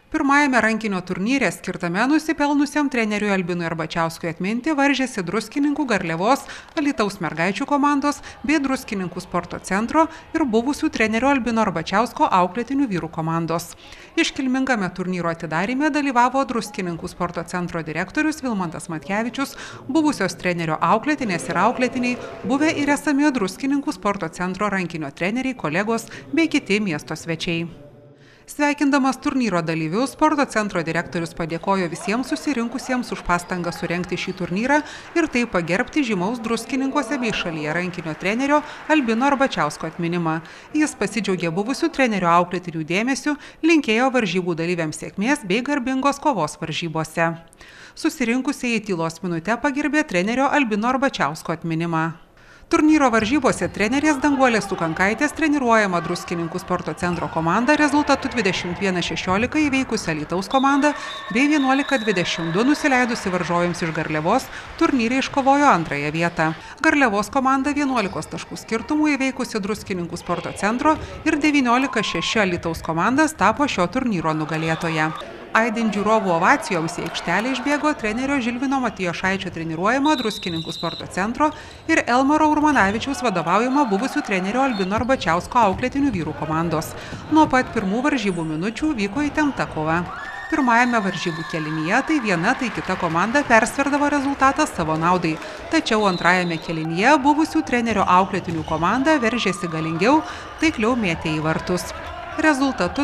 Pirmajame rankinio turnyre skirtame nusipelnusiam treneriui Albinui Arbačiauskui atminti varžėsi Druskininkų Garliavos Alytaus mergaičių komandos bei Druskininkų sporto centro ir buvusių trenerio Albino Arbačiausko auklėtinių vyrų komandos. Iškilmingame turnyro atidaryme dalyvavo Druskininkų sporto centro direktorius Vilmantas Matkevičius, buvusios trenerio auklėtinės ir auklėtiniai, buvę ir esami Druskininkų sporto centro rankinio treneriai, kolegos bei kiti miesto svečiai. Sveikindamas turnyro dalyvius, sporto centro direktorius padėkojo visiems susirinkusiems už pastangą surengti šį turnyrą ir taip pagerbti žymaus Druskininkuose bei šalyje rankinio trenerio Albino Arbačiausko atminimą. Jis pasidžiaugė buvusių trenerio auklėtinių dėmesiu, linkėjo varžybų dalyviams sėkmės bei garbingos kovos varžybose. Susirinkusieji tylos minute pagerbė trenerio Albino Arbačiausko atminimą. Turnyro varžybose trenerės Danguolės Sukankaitės treniruojama Druskininkų sporto centro komanda rezultatu 21-16 įveikusi Alytaus komandą bei 11-22 nusileidusi varžovėms iš Garliavos turnyre iškovojo antrąją vietą. Garliavos komanda 11 taškų skirtumų įveikusi Druskininkų sporto centro ir 19-6 Alytaus komandas tapo šio turnyro nugalėtoja. Aidint žiūrovų ovacijoms į aikštelę išbėgo trenerio Žilvino Matijošaičio treniruojama Druskininkų sporto centro ir Elmaro Urmanavičiaus vadovaujama buvusių trenerio Albino Arbačiausko auklėtinių vyrų komandos. Nuo pat pirmų varžybų minučių vyko įtempta kova. Pirmajame varžybų kėlinyje tai viena, tai kita komanda persverdavo rezultatą savo naudai. Tačiau antrajame kėlinyje buvusių trenerio auklėtinių komanda veržėsi galingiau, taikliau mėtė į vartus. Rezultatu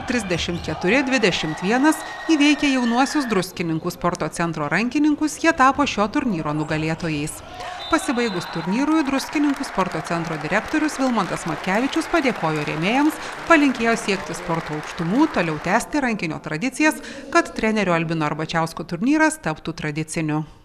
34-21 įveikė jaunuosius Druskininkų sporto centro rankininkus, jie tapo šio turnyro nugalėtojais. Pasibaigus turnyrui, Druskininkų sporto centro direktorius Vilmantas Matkevičius padėkojo rėmėjams, palinkėjo siekti sporto aukštumų, toliau tęsti rankinio tradicijas, kad trenerio Albino Arbačiausko turnyras taptų tradiciniu.